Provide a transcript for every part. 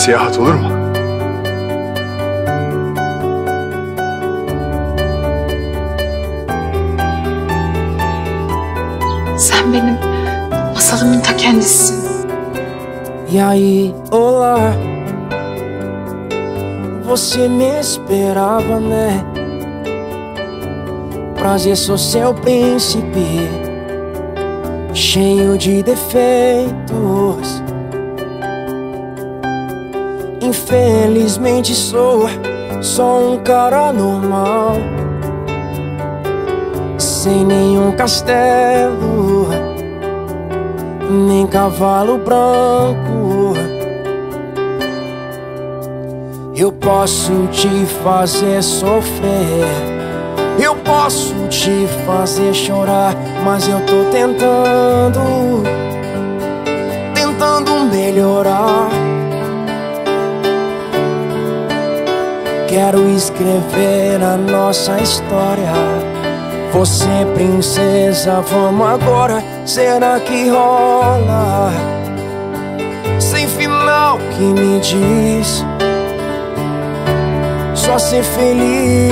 seyahat olur mu? Sen benim masalımın ta kendisisin. E aí, olá, você me esperava, né? Prazer, sou seu príncipe, cheio de defeitos. Infelizmente sou só um cara normal, sem nenhum castelo, nem cavalo branco. Eu posso te fazer sofrer, eu posso te fazer chorar, mas eu tô tentando melhorar. Quero escrever a nossa história. Você, princesa, vamos agora. Será que rola? Sem final que me diz só ser feliz.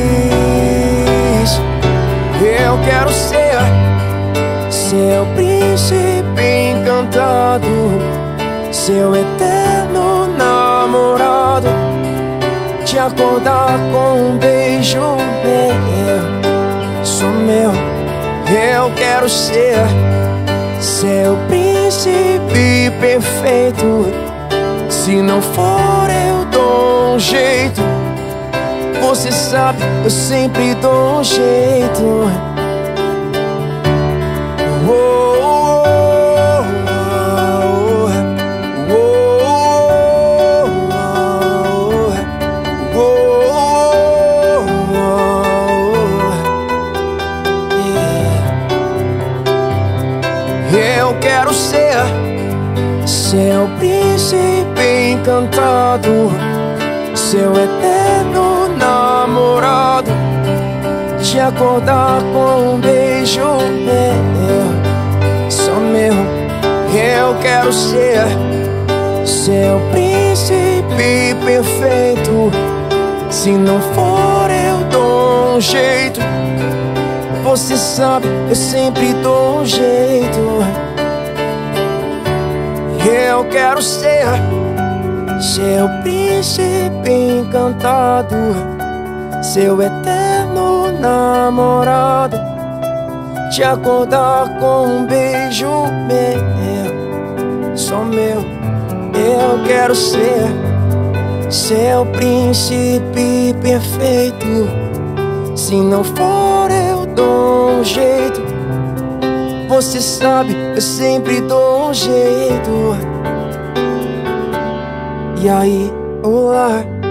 Eu quero ser seu príncipe encantado, seu eterno namorado, te acordar com um beijo meu. Sou meu, eu quero ser seu príncipe perfeito. Se não for, eu dou um jeito. Você sabe, eu sempre dou um jeito. Eu quero ser seu príncipe encantado, seu eterno namorado, te acordar com um beijo meu. Só meu, eu quero ser seu príncipe perfeito. Se não for, eu dou um jeito. Você sabe, eu sempre dou um jeito. Eu quero ser seu príncipe encantado, seu eterno namorado, te acordar com um beijo meu. Só meu, eu quero ser seu príncipe perfeito. Se não for, eu dou um jeito. Você sabe, eu sempre dou um jeito. E aí, olá,